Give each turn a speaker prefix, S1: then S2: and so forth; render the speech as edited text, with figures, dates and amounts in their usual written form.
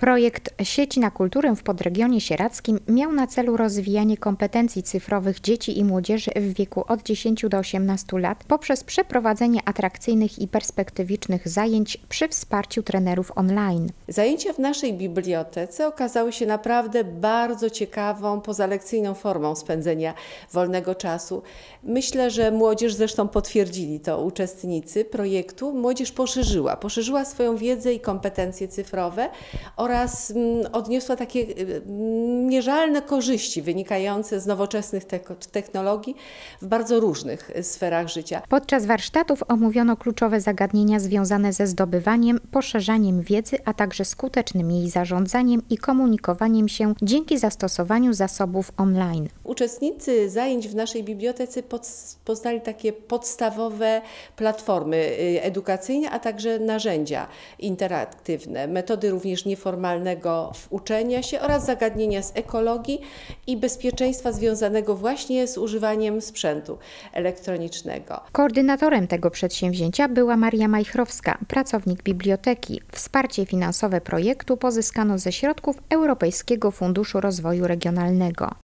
S1: Projekt Sieć na kulturę w podregionie sieradzkim miał na celu rozwijanie kompetencji cyfrowych dzieci i młodzieży w wieku od 10 do 18 lat poprzez przeprowadzenie atrakcyjnych i perspektywicznych zajęć przy wsparciu trenerów online.
S2: Zajęcia w naszej bibliotece okazały się naprawdę bardzo ciekawą, pozalekcyjną formą spędzenia wolnego czasu. Myślę, że młodzież, zresztą potwierdzili to uczestnicy projektu, młodzież poszerzyła swoją wiedzę i kompetencje cyfrowe oraz odniosła takie mierzalne korzyści wynikające z nowoczesnych technologii w bardzo różnych sferach życia.
S1: Podczas warsztatów omówiono kluczowe zagadnienia związane ze zdobywaniem, poszerzaniem wiedzy, a także skutecznym jej zarządzaniem i komunikowaniem się dzięki zastosowaniu zasobów online.
S2: Uczestnicy zajęć w naszej bibliotece poznali takie podstawowe platformy edukacyjne, a także narzędzia interaktywne, metody również nieformalnego uczenia się oraz zagadnienia z ekologii i bezpieczeństwa związanego właśnie z używaniem sprzętu elektronicznego.
S1: Koordynatorem tego przedsięwzięcia była Maria Majchrowska, pracownik biblioteki. Wsparcie finansowe projektu pozyskano ze środków Europejskiego Funduszu Rozwoju Regionalnego.